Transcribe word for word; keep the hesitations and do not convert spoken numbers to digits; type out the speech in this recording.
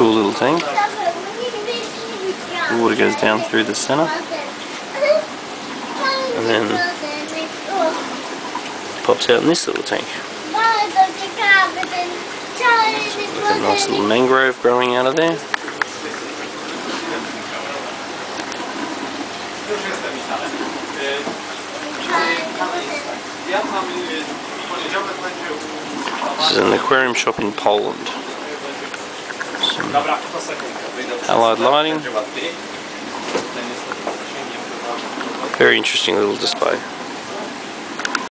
cool little tank. The water goes down through the centre, and then pops out in this little tank. Like a nice little mangrove growing out of there. This is an aquarium shop in Poland. Some halide lighting. Very interesting little display.